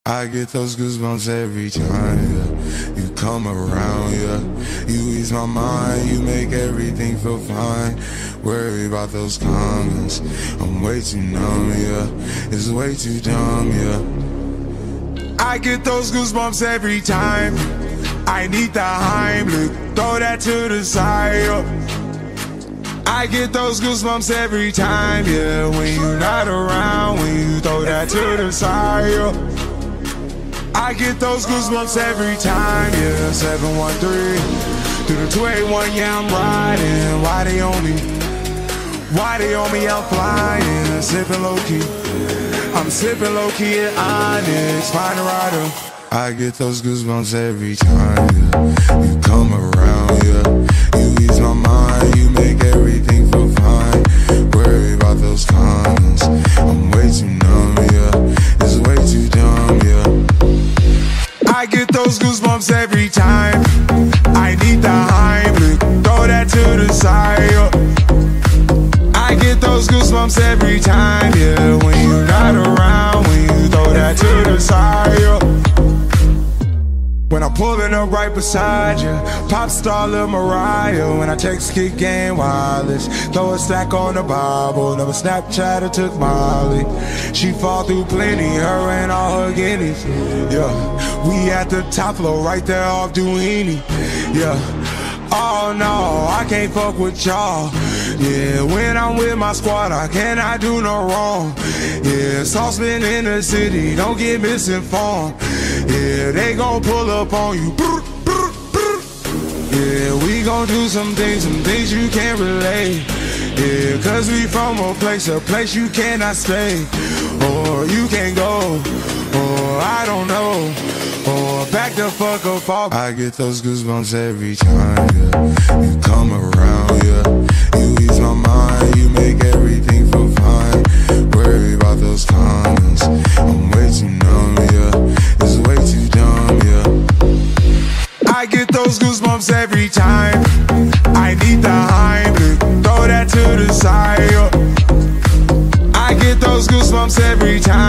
I get those goosebumps every time, yeah. You come around, yeah. You ease my mind, you make everything feel fine. Worry about those comments, I'm way too numb, yeah. It's way too dumb, yeah. I get those goosebumps every time. I need the Heimlich, throw that to the side, yeah. I get those goosebumps every time, yeah. When you're not around, when you throw that to the side, yeah. I get those goosebumps every time, yeah. 713 through the 281, yeah, I'm riding. Why they on me? Why they on me? I'm flying, sipping low key. I'm sipping low key at Onyx, find a rider. I get those goosebumps every time, yeah. You come around, yeah. You ease my mind, you make everything feel fine. Worry about those comments, I'm way too numb, yeah. It's way too dumb, yeah. I get those goosebumps every time. I need the Heimlich, throw that to the side, yeah. I get those goosebumps every time, yeah. When you're not around, when you throw that to the side, yeah. When I'm pulling up right beside you, pop star Lil Mariah. When I text Kick Game Wireless, throw a stack on the Bible. Never Snapchat or took Molly. She fall through plenty, her and all her guineas. Yeah, we at the top floor, right there off Duini. Yeah, oh no, I can't fuck with y'all. Yeah, when I'm with my squad, I cannot do no wrong. Yeah, saucepan in the city, don't get misinformed. Yeah, they gon' pull up on you. Yeah, we gon' do some things you can't relate. Yeah, cause we from a place you cannot stay. Or you can't go, or I don't know. Or back the fuck up off. I get those goosebumps every time, yeah. You come around, yeah. You ease my mind, you make everything feel fine. Worry about those comments, I'm way too numb, yeah. It's way too dumb, yeah. I get those goosebumps every time. I need the Heimlich, throw that to the side, yeah. I get those goosebumps every time.